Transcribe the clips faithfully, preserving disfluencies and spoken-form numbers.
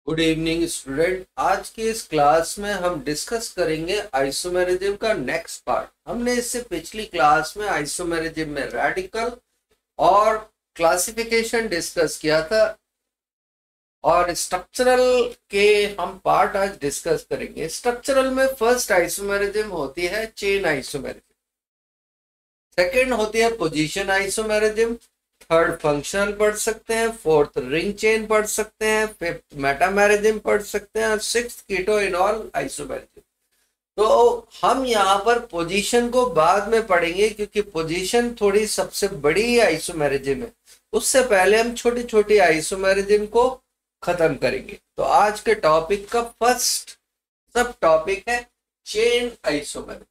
Good evening student. आज के इस क्लास में हम डिस्कस करेंगे आइसोमेरिज्म का नेक्स्ट पार्ट। हमने इससे पिछली क्लास में आइसोमेरिज्म में रेडिकल और क्लासिफिकेशन डिस्कस किया था और स्ट्रक्चरल के हम पार्ट आज डिस्कस करेंगे। स्ट्रक्चरल में फर्स्ट आइसोमेरिज्म होती है चेन आइसोमेरिज्म, सेकेंड होती है पोजीशन आइसोमेरिज्म, थर्ड फंक्शनल पढ़ सकते हैं, फोर्थ रिंग चेन पढ़ सकते हैं, फिफ्थ मेटामेरिज्म पढ़ सकते हैं और सिक्स्थ कीटो इनॉल आइसोमेरिज्म। तो हम यहाँ पर पोजीशन को बाद में पढ़ेंगे क्योंकि पोजीशन थोड़ी सबसे बड़ी आइसोमेरिज्म है। उससे पहले हम छोटी छोटी आइसोमेरिज्म को खत्म करेंगे। तो आज के टॉपिक का फर्स्ट सब टॉपिक है चेन आइसोमेरिज्म।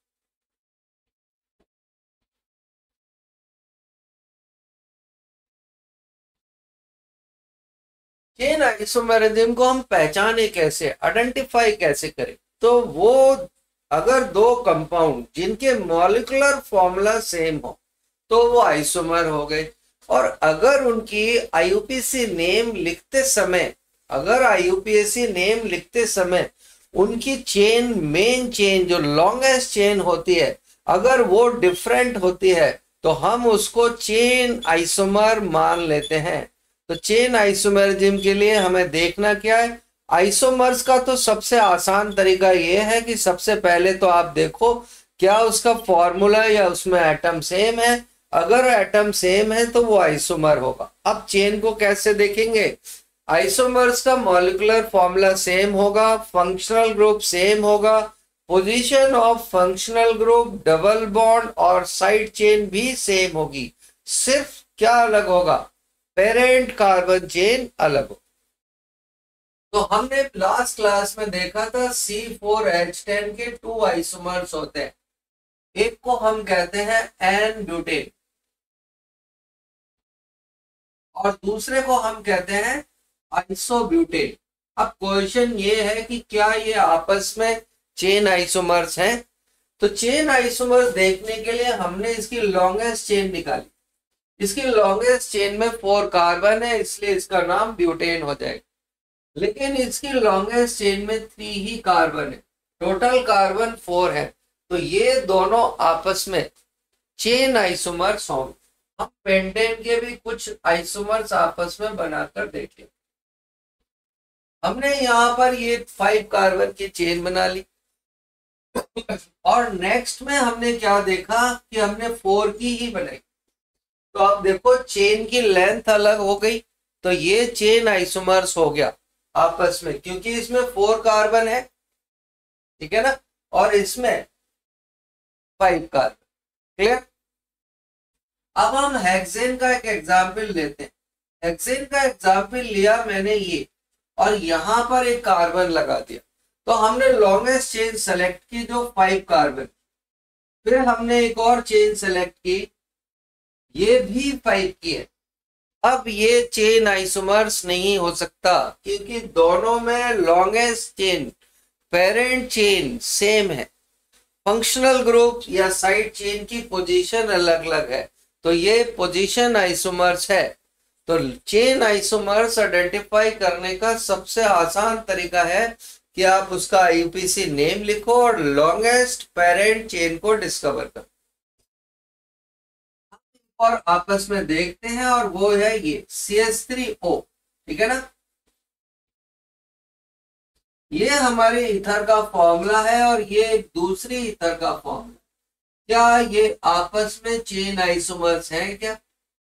चेन आइसोमेरिज्म को हम पहचाने कैसे, आइडेंटिफाई कैसे करें? तो वो अगर दो कंपाउंड जिनके मॉलिक्यूलर फॉर्मूला सेम हो तो वो आइसोमर हो गए, और अगर उनकी आईयूपीएसी नेम लिखते समय अगर आईयूपीएसी नेम लिखते समय उनकी चेन, मेन चेन जो लॉन्गेस्ट चेन होती है, अगर वो डिफरेंट होती है तो हम उसको चेन आइसोमर मान लेते हैं। तो चेन आइसोमेरिज्म के लिए हमें देखना क्या है? आइसोमर्स का तो सबसे आसान तरीका यह है कि सबसे पहले तो आप देखो क्या उसका फॉर्मूला या उसमें एटम सेम है। अगर एटम सेम है तो वो आइसोमर होगा। अब चेन को कैसे देखेंगे? आइसोमर्स का मॉलिक्यूलर फॉर्मूला सेम होगा, फंक्शनल ग्रुप सेम होगा, position of functional group, double bond और साइड चेन भी सेम होगी। सिर्फ क्या अलग होगा? पेरेंट कार्बन चेन अलग हो। तो हमने लास्ट क्लास में देखा था सी फोर एच टेन के टू आइसोमर्स होते हैं। एक को हम कहते हैं एन ब्यूटेन और दूसरे को हम कहते हैं आइसोब्यूटेन। अब क्वेश्चन ये है कि क्या ये आपस में चेन आइसोमर्स हैं? तो चेन आइसोमर्स देखने के लिए हमने इसकी लॉन्गेस्ट चेन निकाली। इसकी लॉन्गेस्ट चेन में फोर कार्बन है, इसलिए इसका नाम ब्यूटेन हो जाएगा। लेकिन इसकी लॉन्गेस्ट चेन में थ्री ही कार्बन है, टोटल कार्बन फोर है। तो ये दोनों आपस में चेन आइसोमर्स होंगे। हम पेंटेन के भी कुछ आइसोमर्स आपस में बनाकर देखें। हमने यहाँ पर ये फाइव कार्बन की चेन बना ली और नेक्स्ट में हमने क्या देखा कि हमने फोर की ही बनाई। तो आप देखो चेन की लेंथ अलग हो गई, तो ये चेन आइसोमर्स हो गया आपस में, क्योंकि इसमें फोर कार्बन है, ठीक है ना, और इसमें फाइव कार्बन। क्लियर? अब हम हेक्सेन का एक एग्जाम्पल लेते हैं। हेक्सेन का एग्जाम्पल लिया मैंने ये, और यहां पर एक कार्बन लगा दिया। तो हमने लॉन्गेस्ट चेन सेलेक्ट की जो फाइव कार्बन, फिर हमने एक और चेन सेलेक्ट की, ये भी फाइव की है। अब ये चेन आइसोमर्स नहीं हो सकता क्योंकि दोनों में longest chain, parent chain same है, फंक्शनल ग्रुप या साइड चेन की पोजीशन अलग अलग है, तो ये पोजीशन आइसोमर्स है। तो चेन आइसोमर्स आइडेंटिफाई करने का सबसे आसान तरीका है कि आप उसका आईयूपीएसी नेम लिखो और लॉन्गेस्ट पेरेंट चेन को डिस्कवर करो और आपस में देखते हैं, और वो है ये सी एच थ्री ओ, ठीक है ना। ये हमारे ईथर का फॉर्मूला है और ये दूसरी ईथर का फॉर्मूला। क्या ये आपस में चेन आइसोमर्स हैं? क्या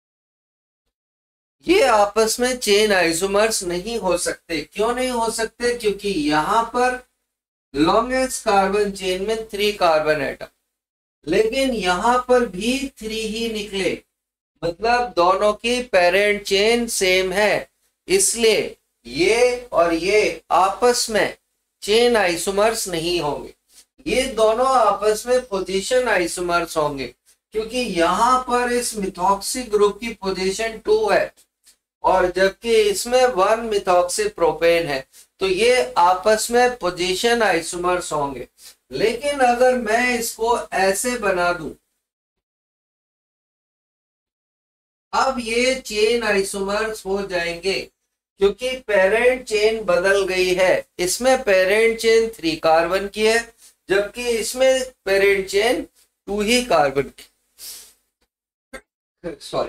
ये आपस में चेन आइसोमर्स नहीं हो सकते? क्यों नहीं हो सकते? क्योंकि यहां पर लॉन्गेस्ट कार्बन चेन में थ्री कार्बन एटम, लेकिन यहां पर भी थ्री ही निकले, मतलब दोनों की पेरेंट चेन सेम है, इसलिए ये और ये आपस में चेन आइसोमर्स नहीं होंगे। ये दोनों आपस में पोजीशन आइसोमर्स होंगे, क्योंकि यहां पर इस मिथॉक्सी ग्रुप की पोजीशन टू है और जबकि इसमें वन मिथॉक्सी प्रोपेन है, तो ये आपस में पोजीशन आइसोमर्स होंगे। लेकिन अगर मैं इसको ऐसे बना दूं, अब ये चेन आइसोमर्स हो जाएंगे क्योंकि पेरेंट चेन बदल गई है। इसमें पेरेंट चेन थ्री कार्बन की है, जबकि इसमें पेरेंट चेन टू ही कार्बन की। सॉरी।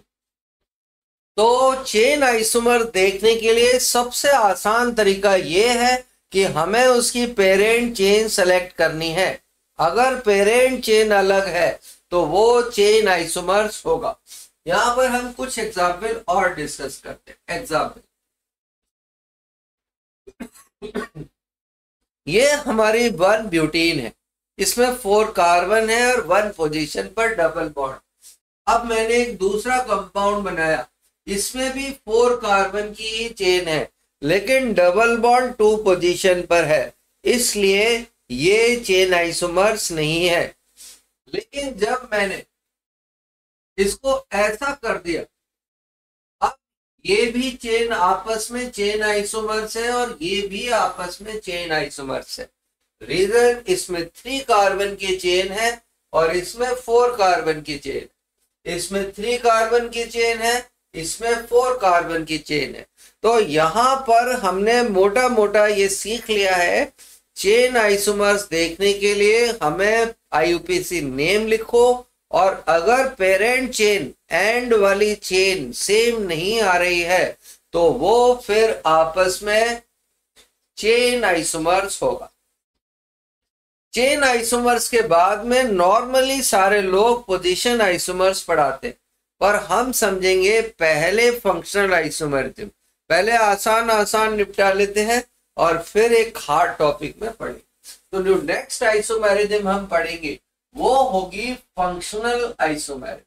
तो चेन आइसोमर देखने के लिए सबसे आसान तरीका यह है कि हमें उसकी पेरेंट चेन सेलेक्ट करनी है। अगर पेरेंट चेन अलग है तो वो चेन आइसोमर्स होगा। यहां पर हम कुछ एग्जाम्पल और डिस्कस करते हैं। एग्जाम्पल, ये हमारी वन ब्यूटीन है, इसमें फोर कार्बन है और वन पोजीशन पर डबल बॉन्ड। अब मैंने एक दूसरा कंपाउंड बनाया, इसमें भी फोर कार्बन की चेन है, लेकिन डबल बॉन्ड टू पोजीशन पर है, इसलिए ये चेन आइसोमर्स नहीं है। लेकिन जब मैंने इसको ऐसा कर दिया, अब ये भी चेन आपस में चेन आइसोमर्स है और ये भी आपस में चेन आइसोमर्स है। रीजन, इसमें थ्री कार्बन की चेन है और इसमें फोर कार्बन की चेन, इसमें थ्री कार्बन की चेन है, इसमें फोर कार्बन की चेन है। तो यहां पर हमने मोटा मोटा ये सीख लिया है, चेन आइसोमर्स देखने के लिए हमें आईयूपीएसी नेम लिखो, और अगर पेरेंट चेन एंड वाली चेन सेम नहीं आ रही है तो वो फिर आपस में चेन आइसोमर्स होगा। चेन आइसोमर्स के बाद में नॉर्मली सारे लोग पोजीशन आइसोमर्स पढ़ाते, पर हम समझेंगे पहले फंक्शनल आइसोमरिज्म। पहले आसान आसान निपटा लेते हैं और फिर एक हार्ड टॉपिक में पढ़ेंगे। तो जो नेक्स्ट आइसोमरिज्म हम पढ़ेंगे वो होगी फंक्शनल आइसोमरिज्म।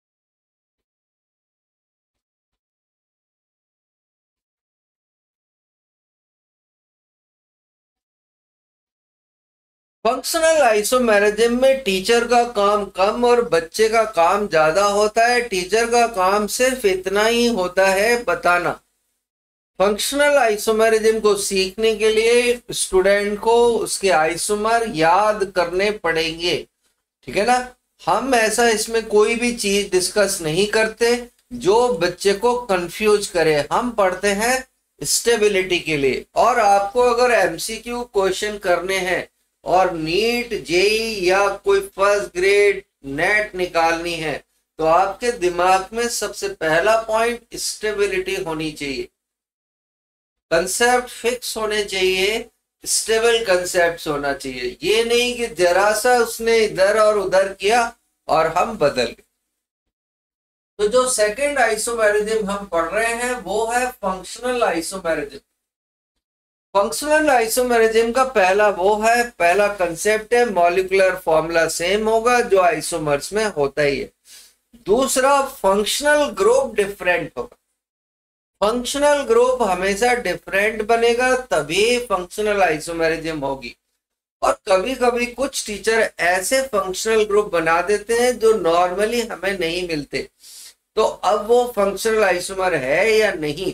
फंक्शनल आइसोमरिज्म में टीचर का काम कम और बच्चे का काम ज्यादा होता है। टीचर का काम सिर्फ इतना ही होता है बताना। फंक्शनल आइसोमरिज्म को सीखने के लिए स्टूडेंट को उसके आइसोमर याद करने पड़ेंगे, ठीक है ना। हम ऐसा इसमें कोई भी चीज डिस्कस नहीं करते जो बच्चे को कंफ्यूज करे। हम पढ़ते हैं स्टेबिलिटी के लिए। और आपको अगर एमसीक्यू क्वेश्चन करने हैं और नीट, जेई या कोई फर्स्ट ग्रेड नेट निकालनी है तो आपके दिमाग में सबसे पहला पॉइंट स्टेबिलिटी होनी चाहिए, कंसेप्ट फिक्स होने चाहिए, स्टेबल कंसेप्ट होना चाहिए। ये नहीं कि जरा सा उसने इधर और उधर किया और हम बदल गए। तो जो सेकंड आइसोमरिज्म हम पढ़ रहे हैं वो है फंक्शनल आइसोमरिज्म। फंक्शनल आइसोमरिज्म का पहला वो है, पहला कंसेप्ट है मॉलिक्यूलर फॉर्मूला सेम होगा जो आइसोमर्स में होता ही है। दूसरा, फंक्शनल ग्रुप डिफरेंट होगा। फंक्शनल ग्रुप हमेशा डिफरेंट बनेगा तभी फंक्शनल आइसोमरिज्म होगी। और कभी कभी कुछ टीचर ऐसे फंक्शनल ग्रुप बना देते हैं जो नॉर्मली हमें नहीं मिलते, तो अब वो फंक्शनल आइसोमर है या नहीं,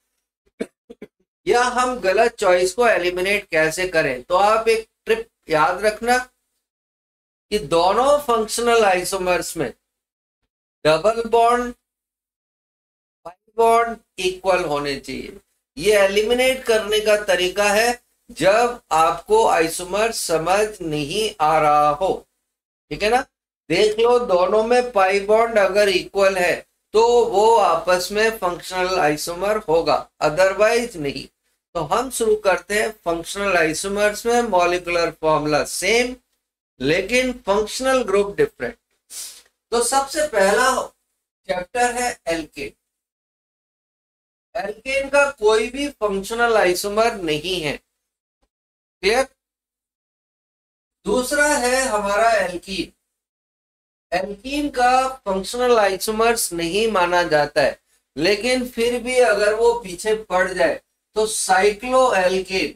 या हम गलत चॉइस को एलिमिनेट कैसे करें। तो आप एक ट्रिप याद रखना कि दोनों फंक्शनल आइसोमर्स में डबल बॉन्ड, बॉन्ड इक्वल होने चाहिए। ये एलिमिनेट करने का तरीका है जब आपको आइसोमर समझ नहीं आ रहा हो, ठीक है ना। देख लो, दोनों में पाई बॉन्ड अगर इक्वल है तो वो आपस में फंक्शनल आइसोमर होगा, अदरवाइज नहीं। तो हम शुरू करते हैं फंक्शनल आइसोमर्स में मॉलिक्यूलर फॉर्मूला सेम लेकिन फंक्शनल ग्रुप डिफरेंट। तो सबसे पहला चैप्टर है एल्केन। एल्केन का कोई भी फंक्शनल आइसोमर नहीं है, क्लियर। दूसरा है हमारा एल्कीन। एल्कीन का फंक्शनल आइसोमर्स नहीं माना जाता है, लेकिन फिर भी अगर वो पीछे पड़ जाए तो साइक्लोएल्केन,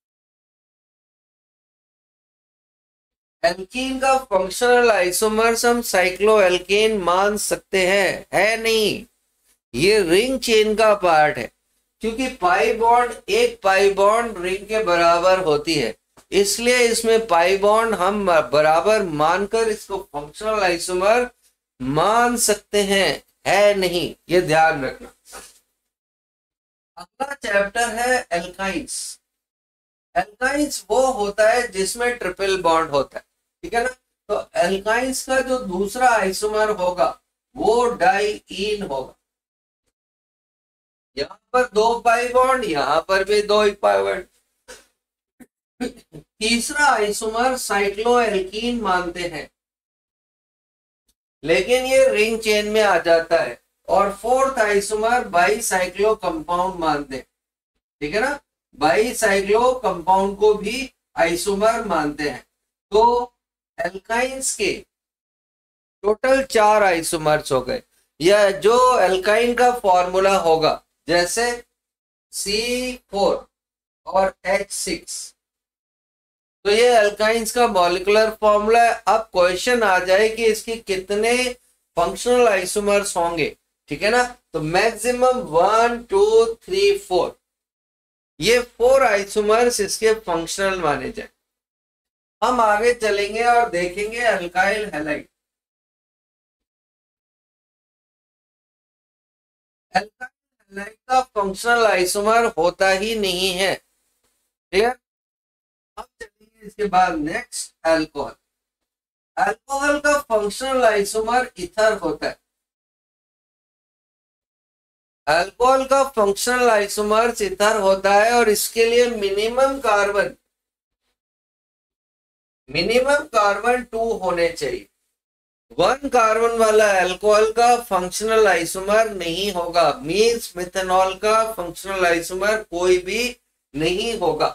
एल्कीन का फंक्शनल आइसोमर्स हम साइक्लोएल्केन मान सकते हैं, है नहीं। ये रिंग चेन का पार्ट है, क्योंकि पाई बॉन्ड एक पाई बॉन्ड रिंग के बराबर होती है, इसलिए इसमें पाई बॉन्ड हम बराबर मानकर इसको फंक्शनल आइसोमर मान सकते हैं, है नहीं, ये ध्यान रखना। अगला चैप्टर है एल्काइंस। एल्काइंस वो होता है जिसमें ट्रिपल बॉन्ड होता है, ठीक है ना। तो एल्काइंस का जो दूसरा आइसोमर होगा वो डाइईन होगा। यहां पर दो पाई बॉन्ड, यहां पर भी दो ही पाई बॉन्ड। तीसरा आइसोमर साइक्लोएल्कीन मानते हैं, लेकिन ये रिंग चेन में आ जाता है। और फोर्थ आइसोमर बाईसाइक्लो कंपाउंड मानते हैं, ठीक है ना। बाईसाइक्लो कंपाउंड को भी आइसोमर मानते हैं। तो एल्काइंस के टोटल चार आइसोमर्स हो गए। यह जो एल्काइन का फॉर्मूला होगा, जैसे सी फोर और एच सिक्स, तो ये एल्काइंस का मॉलिक्यूलर फॉर्मूला है। अब क्वेश्चन आ जाए कि इसके कितने फंक्शनल आइसोमर्स होंगे, ठीक है ना। तो maximum one two three four, ये फोर आइसोमर्स इसके फंक्शनल माने जाए। हम आगे चलेंगे और देखेंगे अल्काइल हैलाइड। अल्काइल हैलाइड का फंक्शनल आइसोमर होता ही नहीं है, क्लियर। अब चलेंगे इसके बाद नेक्स्ट अल्कोहल। अल्कोहल का फंक्शनल आइसोमर ईथर होता है। अल्कोहल का फंक्शनल आइसोमर ईथर होता है और इसके लिए minimum carbon minimum carbon two होने चाहिए। वन कार्बन वाला अल्कोहल का फंक्शनल आइसोमर नहीं होगा, मीन्स मिथेनॉल का फंक्शनल आइसोमर कोई भी नहीं होगा।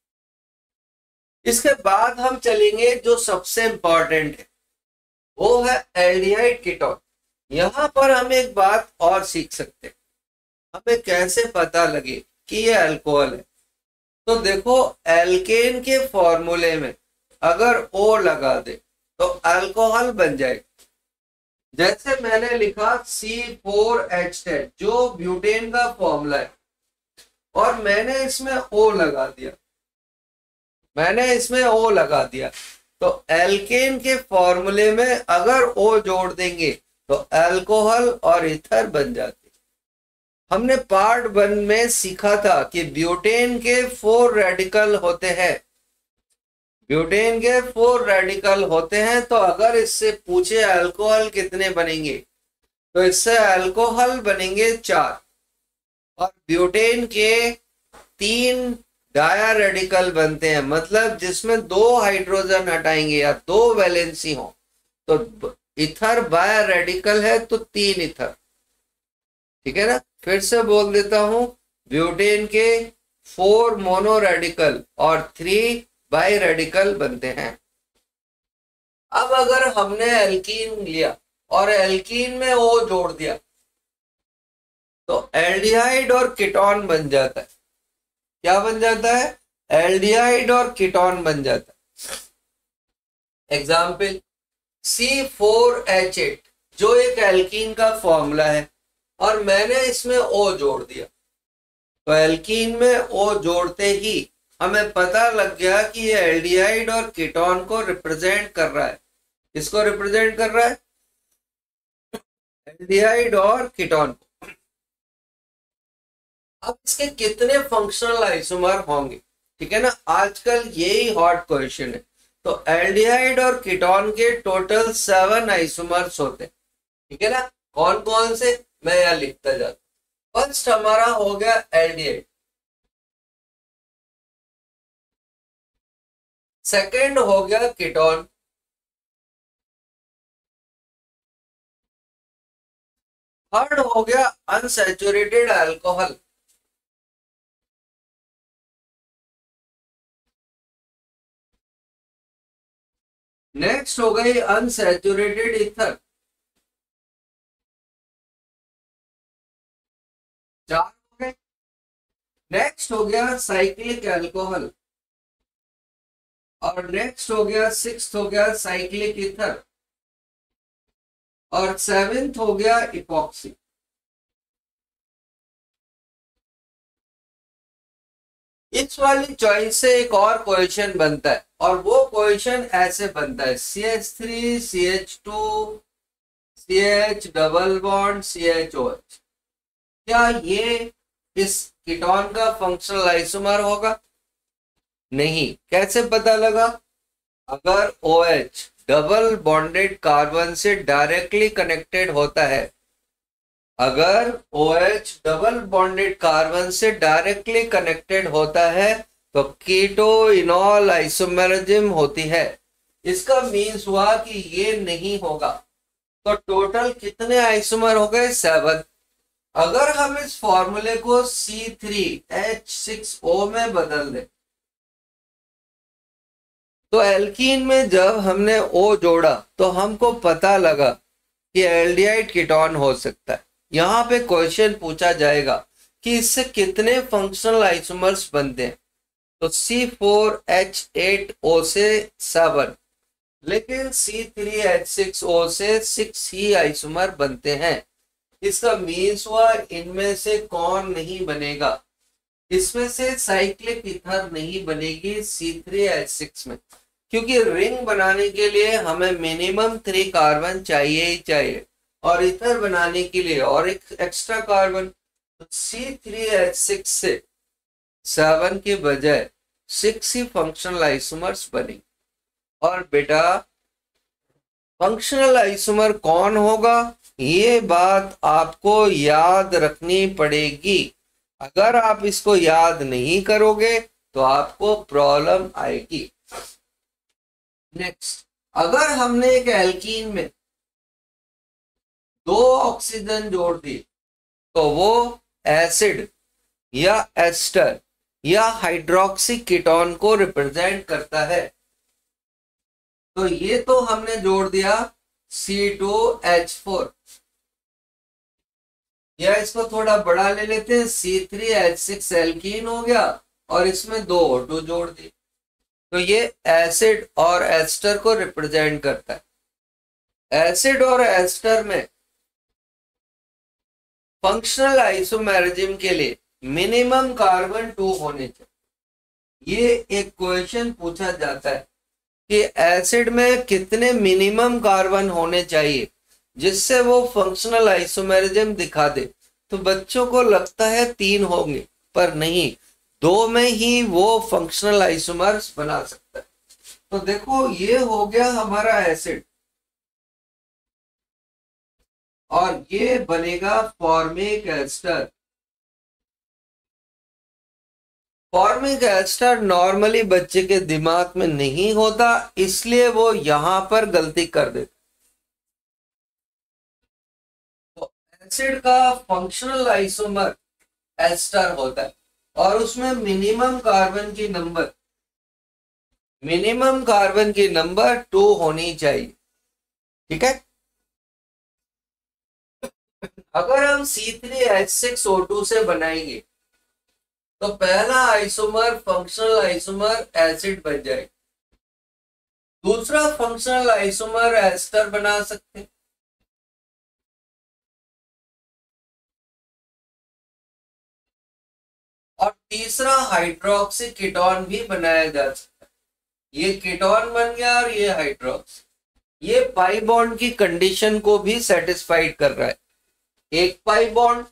इसके बाद हम चलेंगे जो सबसे इंपॉर्टेंट है, वो है एल्डिहाइड कीटोन। यहां पर हम एक बात और सीख सकते हैं, हमें कैसे पता लगे कि ये अल्कोहल है। तो देखो, एल्केन के फॉर्मूले में अगर ओ लगा दे तो अल्कोहल बन जाएगा। जैसे मैंने लिखा सी फोर एच टेन, जो ब्यूटेन का फॉर्मूला है, और मैंने इसमें ओ लगा दिया मैंने इसमें ओ लगा दिया तो एल्केन के फॉर्मूले में अगर ओ जोड़ देंगे तो अल्कोहल और ईथर बन जाते। हमने पार्ट वन में सीखा था कि ब्यूटेन के फोर रेडिकल होते हैं ब्यूटेन के फोर रेडिकल होते हैं तो अगर इससे पूछे अल्कोहल कितने बनेंगे, तो इससे अल्कोहल बनेंगे चार, और ब्यूटेन के तीन डाया रेडिकल बनते हैं, मतलब जिसमें दो हाइड्रोजन हटाएंगे या दो वैलेंसी हो। तो इथर बाया रेडिकल है तो तीन इथर, ठीक है ना। फिर से बोल देता हूं, ब्यूटेन के फोर मोनो रेडिकल और थ्री बाई रेडिकल बनते हैं। अब अगर हमने एल्कीन लिया और एल्कीन में ओ जोड़ दिया तो एल्डिहाइड और कीटोन बन जाता है। क्या बन जाता है? एल्डिहाइड और कीटोन बन जाता है। Example C four H eight, जो एक एल्कीन का फॉर्मूला है, और मैंने इसमें ओ जोड़ दिया, तो एल्कीन में ओ जोड़ते ही हमें पता लग गया कि ये एल्डिहाइड और कीटोन को रिप्रेजेंट कर रहा है। किसको रिप्रेजेंट कर रहा है? एल्डिहाइड और कीटोन को। अब इसके कितने फंक्शनल आइसोमर होंगे, ठीक है ना, आजकल यही हॉट क्वेश्चन है। तो एल्डिहाइड और कीटोन के टोटल सेवन आइसोमर्स होते हैं, ठीक है ना। कौन कौन से, मैं यहां लिखता जाता। फर्स्ट हमारा हो गया एल्डिहाइड, सेकेंड हो गया कीटोन, थर्ड हो गया अनसैचुरेटेड अल्कोहल, नेक्स्ट हो गई अनसैचुरेटेड ईथर, चार हो गए। नेक्स्ट हो गया साइक्लिक अल्कोहल, और नेक्स्ट हो गया सिक्स हो गया साइक्लिक ईथर, और सेवेंथ हो गया इपॉक्सी। इस वाली चॉइस से एक और क्वेश्चन बनता है, और वो क्वेश्चन ऐसे बनता है, C H three C H two C H double bond C H O H, क्या ये इस कीटोन का फंक्शनल आइसोमर होगा? नहीं। कैसे पता लगा? अगर OH डबल बॉन्डेड कार्बन से डायरेक्टली कनेक्टेड होता है, अगर OH डबल बॉन्डेड कार्बन से डायरेक्टली कनेक्टेड होता है तो कीटो इनॉल आइसोमेरिज्म होती है। इसका मीन्स हुआ कि ये नहीं होगा। तो टोटल कितने आइसोमर हो गए? सेवन। अगर हम इस फॉर्मूले को C three H six O में बदल दें तो एल्कीन में जब हमने O जोड़ा तो हमको पता लगा कि एल्डिहाइड कीटोन हो सकता है। यहां पे क्वेश्चन पूछा जाएगा कि इससे कितने फंक्शनल आइसोमर्स बनते हैं, तो C four H eight O से सेवन, लेकिन C three H six O से सिक्स ही आइसोमर बनते हैं। इसका मीन्स हुआ इनमें से कौन नहीं बनेगा? इसमें से साइक्लिक ईथर नहीं बनेगी सी थ्री एच सिक्स में, क्योंकि रिंग बनाने के लिए हमें मिनिमम थ्री कार्बन चाहिए ही चाहिए, और ईथर बनाने के लिए और एक एक्स्ट्रा कार्बन। तो सी थ्री एच सिक्स से सेवन के बजाय सिक्स ही फंक्शनल आइसोमर्स बनेंगे। और बेटा फंक्शनल आइसोमर कौन होगा, ये बात आपको याद रखनी पड़ेगी। अगर आप इसको याद नहीं करोगे तो आपको प्रॉब्लम आएगी। नेक्स्ट, अगर हमने एक एल्कीन में दो ऑक्सीजन जोड़ दी तो वो एसिड या एस्टर या हाइड्रोक्सी कीटोन को रिप्रेजेंट करता है। तो ये तो हमने जोड़ दिया सी टू एच फोर, या इसको थोड़ा बड़ा ले लेते हैं, C three H six alkene हो गया और इसमें दो O टू जोड़ दी। तो ये एसिड और एस्टर को रिप्रेजेंट करता है। एसिड और एस्टर में फंक्शनल आइसोमेरिज्म के लिए मिनिमम कार्बन टू होने चाहिए। ये एक क्वेश्चन पूछा जाता है कि एसिड में कितने मिनिमम कार्बन होने चाहिए जिससे वो फंक्शनल आइसोमेरिज्म दिखा दे। तो बच्चों को लगता है तीन होंगे, पर नहीं, दो में ही वो फंक्शनल आइसोमर्स बना सकता है। तो देखो ये हो गया हमारा एसिड, और ये बनेगा formic ester. Formic ester normally बच्चे के दिमाग में नहीं होता, इसलिए वो यहां पर गलती कर देता। तो एसिड का फंक्शनल आइसोमर एस्टर होता है और उसमें मिनिमम कार्बन की नंबर मिनिमम कार्बन की नंबर टू होनी चाहिए। ठीक है। अगर हम C three H six O two से बनाएंगे तो पहला आइसोमर फंक्शनल आइसोमर एसिड बन जाएगा, दूसरा फंक्शनल आइसोमर एस्टर बना सकते हैं, और तीसरा हाइड्रोक्सी कीटोन भी बनाया जा सकता है। ये कीटोन बन गया और ये हाइड्रोक्सी। ये पाई बॉन्ड की कंडीशन को भी सेटिस्फाइड कर रहा है। एक पाई बॉन्ड,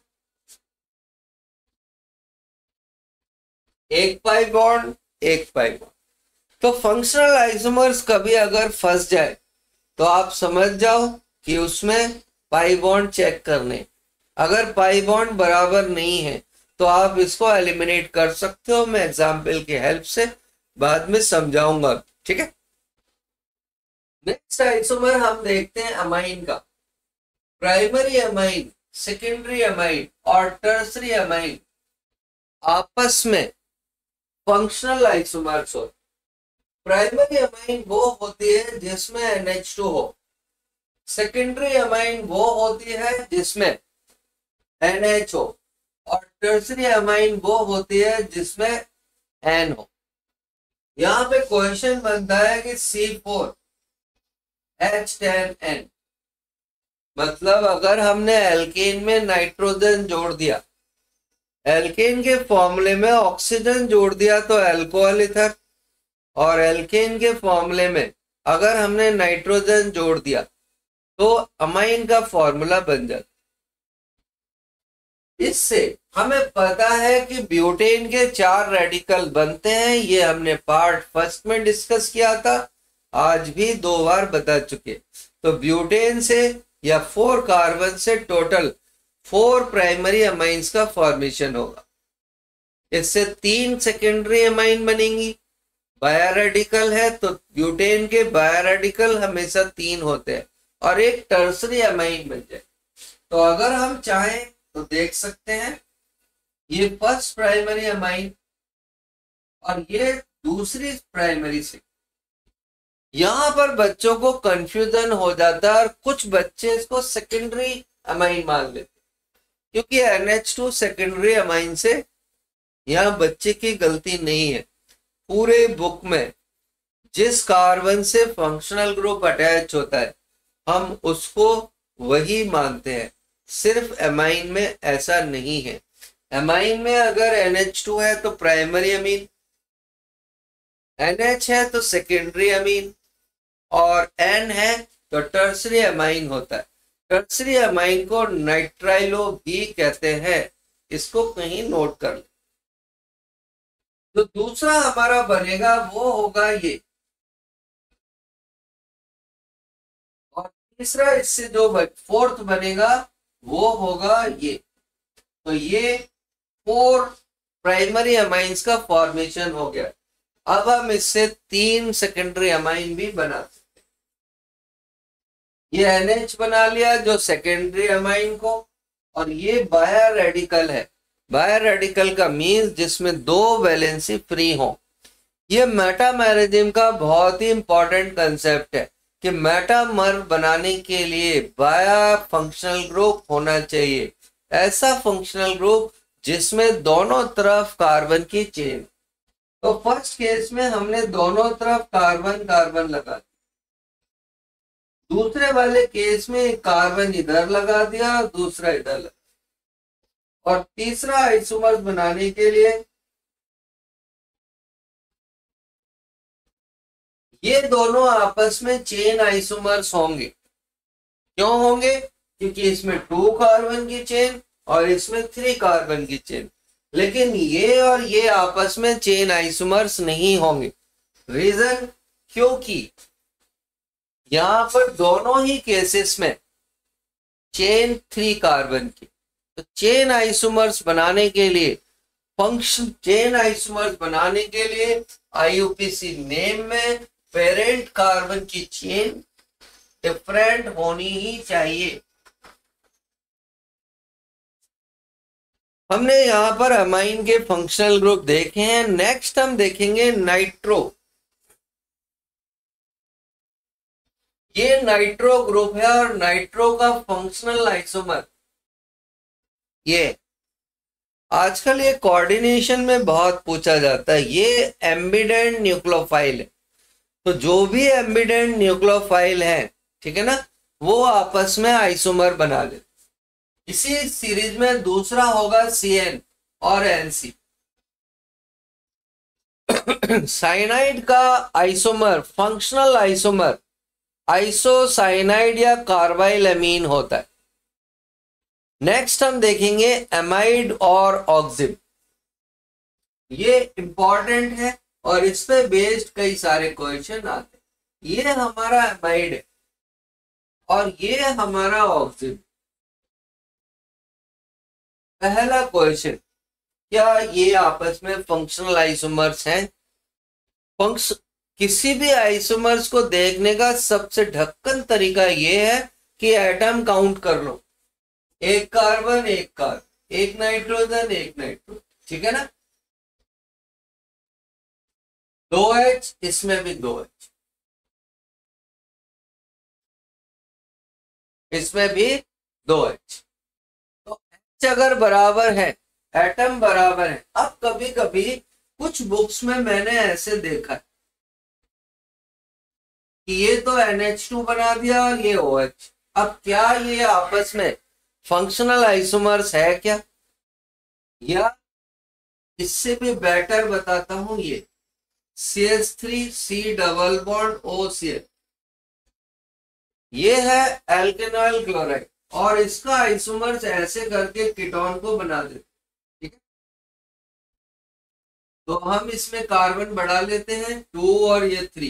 एक पाई बॉन्ड, एक पाई बॉन्ड। तो फंक्शनल आइसोमर्स कभी अगर फंस जाए तो आप समझ जाओ कि उसमें पाई बॉन्ड चेक करने। अगर पाई बॉन्ड बराबर नहीं है तो आप इसको एलिमिनेट कर सकते हो। मैं एग्जाम्पल की हेल्प से बाद में समझाऊंगा। ठीक है। नेक्स्ट आइसोमर हम देखते हैं अमाइन का। प्राइमरी अमाइन, सेकेंडरी अमाइन और टर्सरी अमाइन आपस में फंक्शनल आइसोमर्स हो। प्राइमरी अमाइन वो होती है जिसमें एन एच टू हो, सेकेंडरी अमाइन वो होती है जिसमें एन एच हो, और टर्सरी अमाइन वो होती है जिसमें एन हो। यहां पे क्वेश्चन बनता है कि C four H ten N, मतलब अगर हमने एल्केन में नाइट्रोजन जोड़ दिया, एल्केन के फॉर्मूले में ऑक्सीजन जोड़ दिया तो अल्कोहल ईथर, और एल्केन के फॉर्मूले में अगर हमने नाइट्रोजन जोड़ दिया तो अमाइन का फॉर्मूला बन जाता। इससे हमें पता है कि ब्यूटेन के चार रेडिकल बनते हैं, ये हमने पार्ट फर्स्ट में डिस्कस किया था, आज भी दो बार बता चुके। तो ब्यूटेन से या फोर कार्बन से टोटल फोर प्राइमरी अमाइंस का फॉर्मेशन होगा। इससे तीन सेकेंडरी अमाइन बनेंगी। बायो रेडिकल है तो ब्यूटेन के बायो रेडिकल हमेशा तीन होते हैं और एक टर्सरी अमाइन बन जाए। तो अगर हम चाहें तो देख सकते हैं, ये फर्स्ट प्राइमरी अमाइन और ये दूसरी प्राइमरी से। यहां पर बच्चों को कंफ्यूजन हो जाता है और कुछ बच्चे इसको सेकेंडरी अमाइन मान लेते हैं, क्योंकि N H two secondary amine से यहां बच्चे की गलती नहीं है। पूरे बुक में जिस कार्बन से फंक्शनल ग्रुप अटैच होता है हम उसको वही मानते हैं, सिर्फ एमाइन में ऐसा नहीं है। एमाइन में अगर एन एच टू है तो प्राइमरी अमीन, एन एच है तो सेकेंडरी अमीन और N है तो टर्सरी अमाइन होता है। टर्सरी अमाइन को नाइट्राइलो भी कहते हैं, इसको कहीं नोट कर ले। तो दूसरा हमारा बनेगा वो होगा ये, और तीसरा इससे जो फोर्थ बनेगा वो होगा ये। तो ये फोर प्राइमरी अमाइंस का फॉर्मेशन हो गया। अब हम इससे तीन सेकेंडरी अमाइन भी बना सकते हैं। ये एन एच बना लिया जो सेकेंडरी अमाइन को, और ये बायो रेडिकल है। बायो रेडिकल का मीन्स जिसमें दो वैलेंसी फ्री हो। ये मेटामेरिज्म का बहुत ही इंपॉर्टेंट कंसेप्ट है कि मेटामर बनाने के लिए बायो फंक्शनल ग्रुप होना चाहिए, ऐसा फंक्शनल ग्रुप जिसमें दोनों तरफ कार्बन की चेन। तो फर्स्ट केस में हमने दोनों तरफ कार्बन कार्बन लगा दिया, दूसरे वाले केस में कार्बन इधर लगा दिया और दूसरा इधर लगा, और तीसरा आइसोमर्स बनाने के लिए ये दोनों आपस में चेन आइसोमर्स होंगे। क्यों होंगे? क्योंकि इसमें टू कार्बन की चेन और इसमें थ्री कार्बन की चेन, लेकिन ये और ये आपस में चेन आइसोमर्स नहीं होंगे। रीजन, क्योंकि यहां पर दोनों ही केसेस में चेन थ्री कार्बन की। तो चेन आइसोमर्स बनाने के लिए फंक्शन चेन आइसोमर्स बनाने के लिए I U P C name में पेरेंट कार्बन की चेन डिफरेंट होनी ही चाहिए। हमने यहां पर अमाइन के फंक्शनल ग्रुप देखे हैं। नेक्स्ट हम देखेंगे नाइट्रो। ये नाइट्रो ग्रुप है और नाइट्रो का फंक्शनल आइसोमर ये आजकल ये कोऑर्डिनेशन में बहुत पूछा जाता है। ये एम्बिडेंट न्यूक्लियोफाइल है, तो जो भी एम्बिडेंट न्यूक्लियोफाइल है, ठीक है ना, वो आपस में आइसोमर बना ले। इसी सीरीज में दूसरा होगा सी एन और एन सी। साइनाइड का आइसोमर फंक्शनल आइसोमर आइसोसाइनाइड या कार्बाइल अमीन होता है। नेक्स्ट हम देखेंगे एमाइड और ऑक्सिन। ये इंपॉर्टेंट है और इस पे बेस्ड कई सारे क्वेश्चन आते हैं। ये हमारा एमाइड है और ये हमारा ऑक्सिन। पहला क्वेश्चन, क्या ये आपस में फंक्शनल आइसोमर्स हैं? फंक्श किसी भी आइसोमर्स को देखने का सबसे ढक्कन तरीका ये है कि एटम काउंट कर लो। एक कार्बन एक कार्बन, एक नाइट्रोजन एक नाइट्रोजन, ठीक है ना। दो एच, इसमें भी दो एच, इसमें भी दो एच। तो एच अगर बराबर है, एटम बराबर है। अब कभी कभी कुछ बुक्स में मैंने ऐसे देखा है कि ये तो एन एच टू बना दिया और ये ओ एच। अब क्या ये आपस में फंक्शनल आइसोमर्स है क्या? या इससे भी बेटर बताता हूं, ये C H three C double bond O C L, ये है एल्केनॉइल क्लोराइड। और इसका आइसोमर्स ऐसे करके कीटोन को बना देते, ठीक है। तो हम इसमें कार्बन बढ़ा लेते हैं टू और ये थ्री,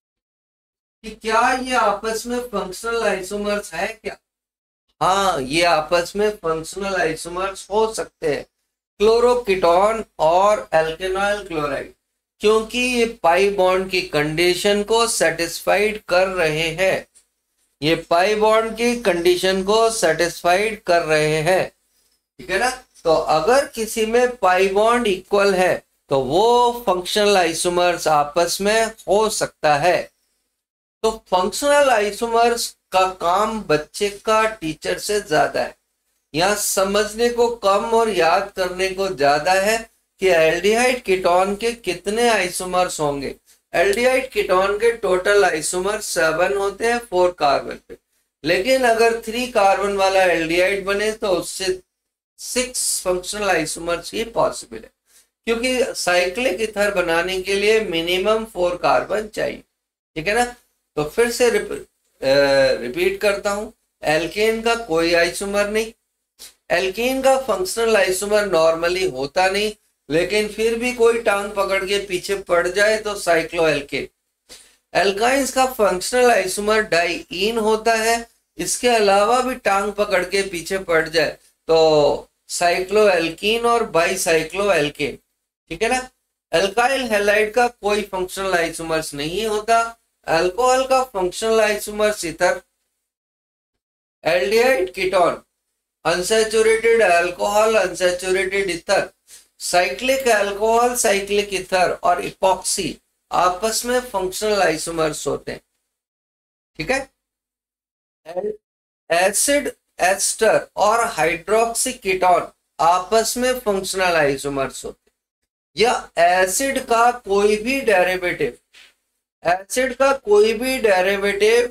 कि क्या ये आपस में फंक्शनल आइसोमर्स है क्या? हाँ, ये आपस में फंक्शनल आइसोमर्स हो सकते हैं, क्लोरोकीटोन और एल्केनॉल क्लोराइड, क्योंकि ये पाई बॉन्ड की कंडीशन को सेटिस्फाइड कर रहे हैं, ये पाई बॉन्ड की कंडीशन को सेटिस्फाइड कर रहे हैं, ठीक है ना। तो अगर किसी में पाई बॉन्ड इक्वल है तो वो फंक्शनल आइसोमर्स आपस में हो सकता है। तो फंक्शनल आइसोमर्स का काम बच्चे का टीचर से ज्यादा है, यहाँ समझने को कम और याद करने को ज्यादा है कि एल्डिहाइड कीटोन के कितने आइसोमर्स होंगे। एल्डिहाइड कीटोन के टोटल आइसोमर सेवन होते हैं फोर कार्बन पे, लेकिन अगर थ्री कार्बन वाला एल्डिहाइड बने तो उससे सिक्स फंक्शनल आइसोमर्स ही पॉसिबल है, क्योंकि साइक्लिक ईथर बनाने के लिए मिनिमम फोर कार्बन चाहिए, ठीक है ना। तो फिर से रिपीट करता हूं, एल्केन का कोई आइसोमर नहीं, एल्केन का फंक्शनल आइसोमर नॉर्मली होता नहीं, लेकिन फिर भी कोई टांग पकड़ के पीछे पड़ जाए तो साइक्लोएल्केन। एल्काइंस का फंक्शनल आइसोमर डाइईन होता है, इसके अलावा भी टांग पकड़ के पीछे पड़ जाए तो साइक्लोएल्कीन और बाईसाइक्लोएल्केन, ठीक है ना। एल्काइल हैलाइड का कोई फंक्शनल आइसोमर्स नहीं होता। अल्कोहल का functional isomers ether, aldehyde ketone, unsaturated alcohol, unsaturated ether, cyclic alcohol, cyclic ether और इपॉक्सी आपस में फंक्शनल आइसोमर्स होते हैं, ठीक है। एसिड एस्टर और हाइड्रोक्सी कीटोन आपस में फंक्शनल आइसोमर्स होते हैं। या एसिड का कोई भी डेरिवेटिव, एसिड का कोई भी डेरिवेटिव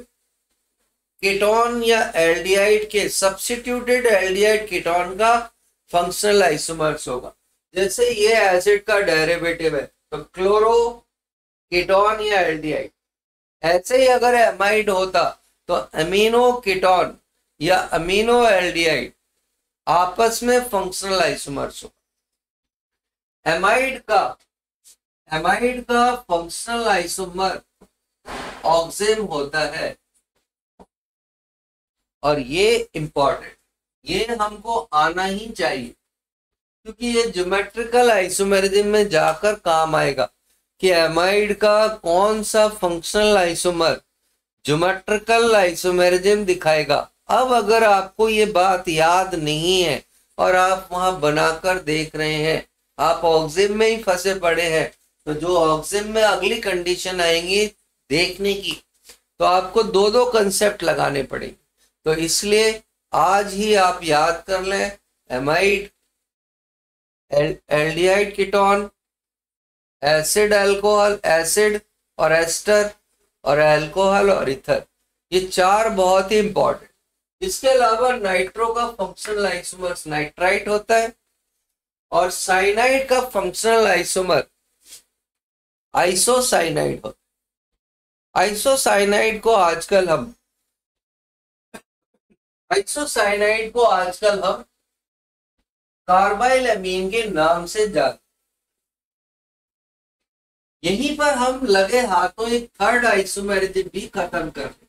कीटोन या एल्डिहाइड के, सब्स्टिट्यूटेड एल्डिहाइड कीटोन का फंक्शनल आइसोमर्स होगा। जैसे ये एसिड का डेरिवेटिव है तो क्लोरो कीटोन या एल्डिहाइड, ऐसे ही अगर एमाइड होता तो अमीनो कीटोन या अमीनो एल्डिहाइड आपस में फंक्शनल आइसोमर्स होगा। एमाइड का एमाइड का फंक्शनल आइसोमर ऑक्सेन होता है, और ये इंपॉर्टेंट, ये हमको आना ही चाहिए, क्योंकि ये ज्योमेट्रिकल आइसोमेरिज्म में जाकर काम आएगा कि एमाइड का कौन सा फंक्शनल आइसोमर ज्योमेट्रिकल आइसोमेरिज्म दिखाएगा। अब अगर आपको ये बात याद नहीं है और आप वहां बनाकर देख रहे हैं, आप ऑक्सिम में ही फंसे पड़े हैं, तो जो ऑक्सिम में अगली कंडीशन आएंगी देखने की, तो आपको दो दो कंसेप्ट लगाने पड़ेंगे। तो इसलिए आज ही आप याद कर लें, amide, aldehyde ketone, acid alcohol, acid और एस्टर और अल्कोहल और ईथर, ये चार बहुत ही इंपॉर्टेंट। इसके अलावा नाइट्रो का फंक्शनल आइसोमर नाइट्राइट होता है, और साइनाइड का फंक्शनल आइसोमर आइसोसाइनाइड होता है। आइसोसाइनाइड को आजकल हम आइसोसाइनाइड को आजकल हम कार्बाइल अमीन के नाम से जानते। यहीं पर हम लगे हाथों एक थर्ड आइसोमेरिज्म भी खत्म कर दें,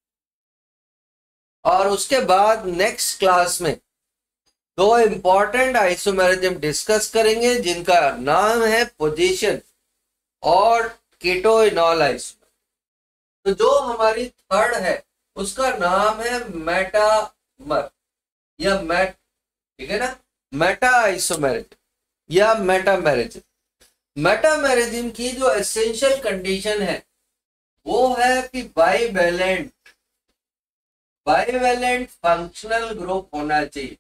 और उसके बाद नेक्स्ट क्लास में दो इंपॉर्टेंट आइसोमेरिज्म डिस्कस करेंगे, जिनका नाम है पोजीशन और कीटोइनॉल आइसोमेर। तो जो हमारी थर्ड है उसका नाम है मेटामर या मेट, ठीक है ना, मेटा आइसोमेरिज्म या मेटामेरिज्म। मेटामेरिज्म की जो एसेंशियल कंडीशन है वो है कि बाइवेलेंट बाइवेलेंट फंक्शनल ग्रुप होना चाहिए।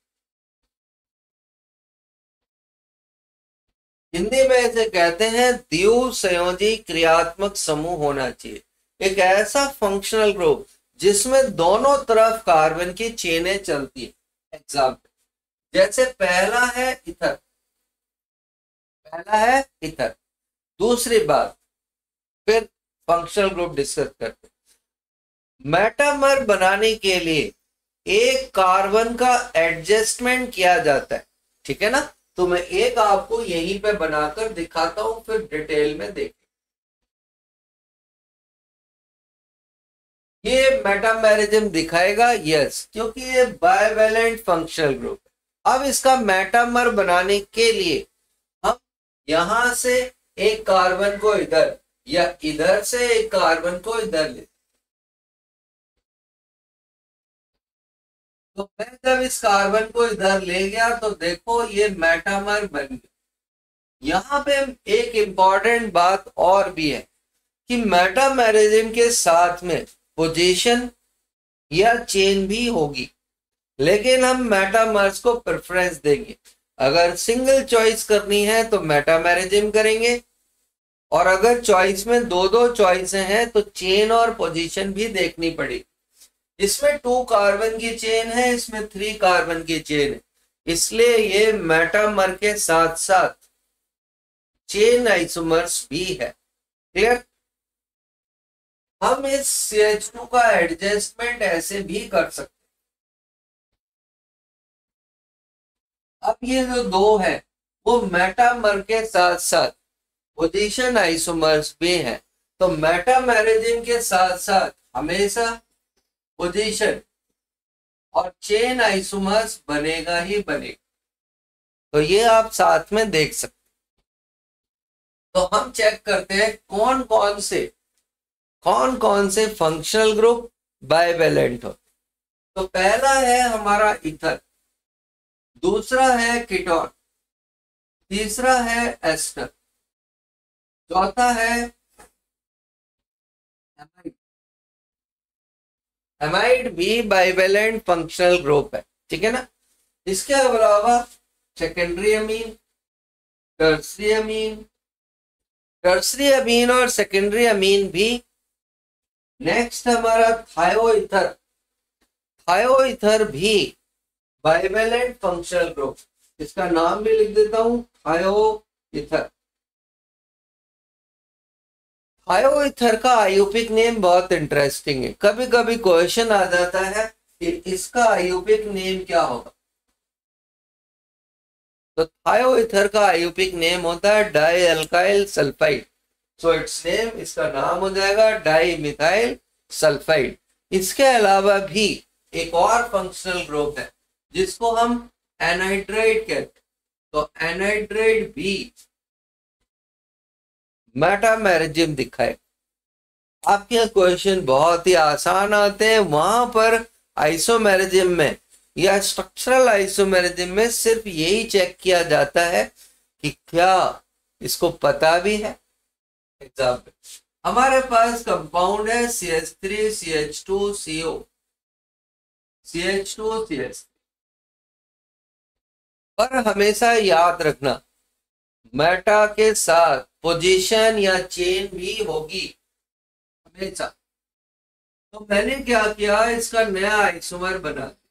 हिंदी में इसे कहते हैं द्विव संयोजी क्रियात्मक समूह होना चाहिए, एक ऐसा फंक्शनल ग्रुप जिसमें दोनों तरफ कार्बन की चेनें चलती है। एग्जाम्पल जैसे पहला है इथर, पहला है इथर। दूसरी बात, फिर फंक्शनल ग्रुप डिस्कस करते हैं। मेटामर बनाने के लिए एक कार्बन का एडजस्टमेंट किया जाता है, ठीक है ना। तो मैं एक आपको यहीं पे बनाकर दिखाता हूं, फिर डिटेल में देखें। ये मेटामेरिज्म दिखाएगा, यस, क्योंकि ये बाइवेलेंट फंक्शनल ग्रुप है। अब इसका मेटामर बनाने के लिए हम यहां से एक कार्बन को इधर या इधर से एक कार्बन को इधर ले, तो मैं जब इस कार्बन को इधर ले गया तो देखो ये मेटामर बन गया। यहां पे एक इंपॉर्टेंट बात और भी है कि मेटामेरिज्म के साथ में पोजीशन या चेन भी होगी, लेकिन हम मेटामर्स को प्रेफरेंस देंगे। अगर सिंगल चॉइस करनी है तो मेटामेरिज्म करेंगे, और अगर चॉइस में दो दो चॉइसें हैं तो चेन और पोजीशन भी देखनी पड़ेगी। इसमें टू कार्बन की चेन है, इसमें थ्री कार्बन की चेन है, इसलिए ये मेटामर के साथ साथ चेन आइसोमर्स भी है। क्लियर। हम इस सी एच टू का एडजस्टमेंट ऐसे भी कर सकते हैं। अब ये जो दो है वो मेटामर के साथ साथ पोजीशन आइसोमर्स भी हैं, तो मेटामेरिज्म के साथ साथ हमेशा पोजीशन और चेन आइसोमर्स बनेगा ही बनेगा। तो ये आप साथ में देख सकते। तो हम चेक करते हैं कौन कौन से कौन कौन से फंक्शनल ग्रुप बाइवेलेंट हो। तो पहला है हमारा इथर, दूसरा है कीटोन, तीसरा है एस्टर, चौथा है एमाइड। एमाइड भी बाइवेलेंट फंक्शनल ग्रुप है, ठीक है ना। इसके अलावा secondary amine, tertiary amine, tertiary amine और सेकेंडरी अमीन भी। नेक्स्ट हमारा थायो इथर, थायो इथर भी बाइवेलेंट फंक्शनल ग्रुप, इसका नाम भी लिख देता हूं, थायो इथर। थायो इथर का आयुपिक नेम बहुत इंटरेस्टिंग है, कभी कभी क्वेश्चन आ जाता है कि इसका आयुपिक नेम क्या होगा। तो थायो इथर का आयुपिक नेम होता है di alkyl sulphide, so it's name, इसका नाम हो जाएगा डाई मिथाइल सल्फाइड। इसके अलावा भी एक और फंक्शनल ग्रुप है जिसको हम एनहाइड्राइड कहते हैं, तो एनहाइड्राइड भी मेटामेरिज्म दिखाए। आपके क्वेश्चन बहुत ही आसान आते हैं, वहां पर आइसोमेरिज्म में या स्ट्रक्चरल आइसोमेरिज्म में सिर्फ यही चेक किया जाता है कि क्या इसको पता भी है। एग्जाम्पल, हमारे पास कंपाउंड है C H three C H two C O, C H two C H three, पर हमेशा याद रखना मेटा के साथ पोजीशन या चेन भी होगी हमेशा। तो मैंने क्या किया, इसका नया आइसोमर बना दिया।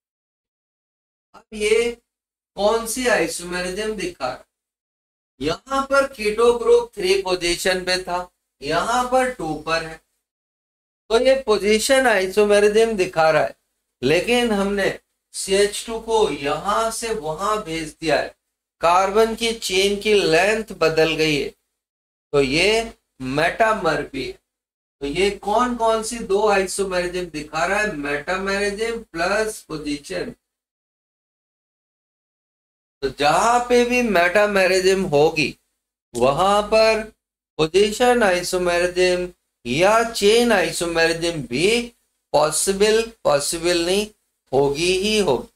अब ये कौन सी आइसोमेरिज्म दिखा रहा है, यहां पर कीटो ग्रुप थ्री पोजीशन पे था, यहां पर टू पर है, तो ये पोजीशन आइसोमेरिज्म दिखा रहा है। लेकिन हमने सी एच टू को यहां से वहां भेज दिया है, कार्बन की चेन की लेंथ बदल गई है, तो ये मेटामर भी है। तो ये कौन कौन सी दो आइसोमेरिज्म दिखा रहा है, मेटामेरिज्म प्लस पोजीशन। तो जहां पे भी मेटामेरिज्म होगी वहां पर पोजीशन आइसोमेरिज्म या चेन आइसोमेरिज्म भी पॉसिबल पॉसिबल नहीं होगी ही होगी।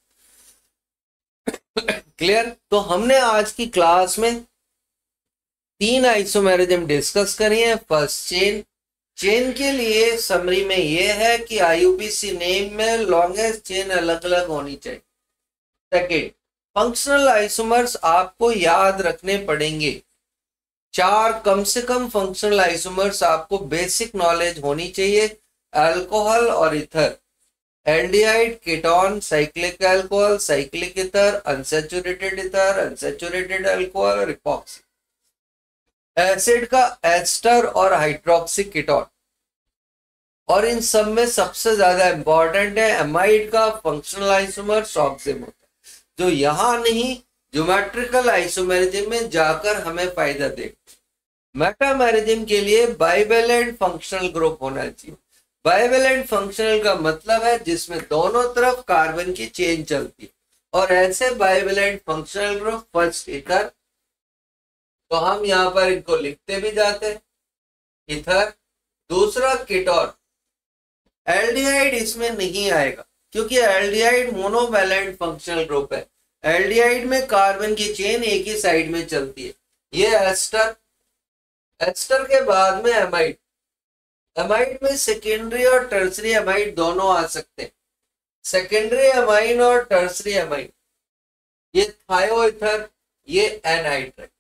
क्लियर। तो हमने आज की क्लास में तीन आइसोमेरिज्म डिस्कस करी है। फर्स्ट चेन, चेन के लिए समरी में यह है कि I U P C name में लॉन्गेस्ट चेन अलग अलग होनी चाहिए। सेकेंड, फंक्शनल आइसोमर्स आपको याद रखने पड़ेंगे, चार कम से कम फंक्शनल आइसोमर्स आपको बेसिक नॉलेज होनी चाहिए, अल्कोहल और ether, aldehyde, ketone, cyclic alcohol, cyclic ether, unsaturated ether, unsaturated alcohol और इपॉक्सी, एसिड का एस्टर और हाइड्रोक्सी कीटोन। और इन सब में सबसे ज्यादा इंपॉर्टेंट है एमाइड का फंक्शनल आइसोमर सॉक्सिम होता है, जो यहाँ नहीं ज्योमेट्रिकल आइसोमेरिज्म में जाकर हमें फायदा देगा। मेटामेरिज्म के लिए बाइवेलेंट फंक्शनल ग्रुप होना चाहिए। बाइवेलेंट फंक्शनल का मतलब है जिसमें दोनों तरफ कार्बन की चेन चलती है, और ऐसे bivalent functional group first ether, तो हम यहाँ पर इनको लिखते भी जाते हैं ईथर। दूसरा कीटोन, एल्डिहाइड इसमें नहीं आएगा क्योंकि एल्डिहाइड मोनोवैलेंट फंक्शनल ग्रुप है। एल्डिहाइड में कार्बन की चेन एक ही साइड में चलती है। ये एस्टर, एस्टर के बाद में एमाइड, एमाइड में सेकेंडरी और टर्सरी एमाइड दोनों आ सकते हैं। सेकेंडरी एमाइन और टर्सरी एमाइन, ये थायोईथर, ये एनहाइड्राइड,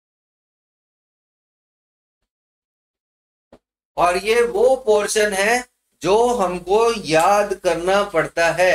और ये वो पोर्शन है जो हमको याद करना पड़ता है।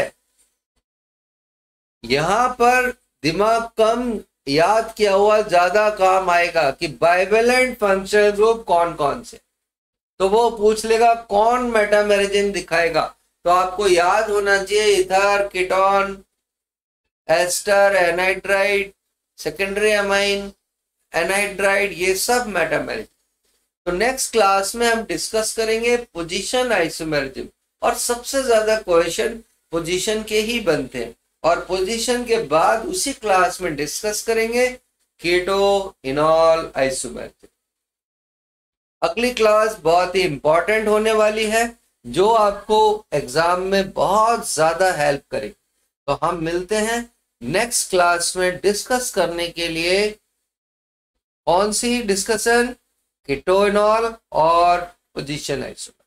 यहां पर दिमाग कम याद किया हुआ ज्यादा काम आएगा कि बाइवेलेंट फंक्शनल ग्रुप कौन कौन से, तो वो पूछ लेगा कौन मेटामेरिज्म दिखाएगा, तो आपको याद होना चाहिए ether, ketone, ester, anhydride, secondary amine, anhydride, ये सब मेटामेरिज्म। तो नेक्स्ट क्लास में हम डिस्कस करेंगे पोजीशन आइसोमेरिज्म, और सबसे ज्यादा क्वेश्चन पोजीशन के ही बनते हैं, और पोजीशन के बाद उसी क्लास में डिस्कस करेंगे कीटो इनॉल आइसोमेरिज्म। अगली क्लास बहुत ही इंपॉर्टेंट होने वाली है, जो आपको एग्जाम में बहुत ज्यादा हेल्प करेगी। तो हम मिलते हैं नेक्स्ट क्लास में डिस्कस करने के लिए। कौन सी डिस्कशन? कीटो इनॉल और पोजीशन आइसोमेरिज्म।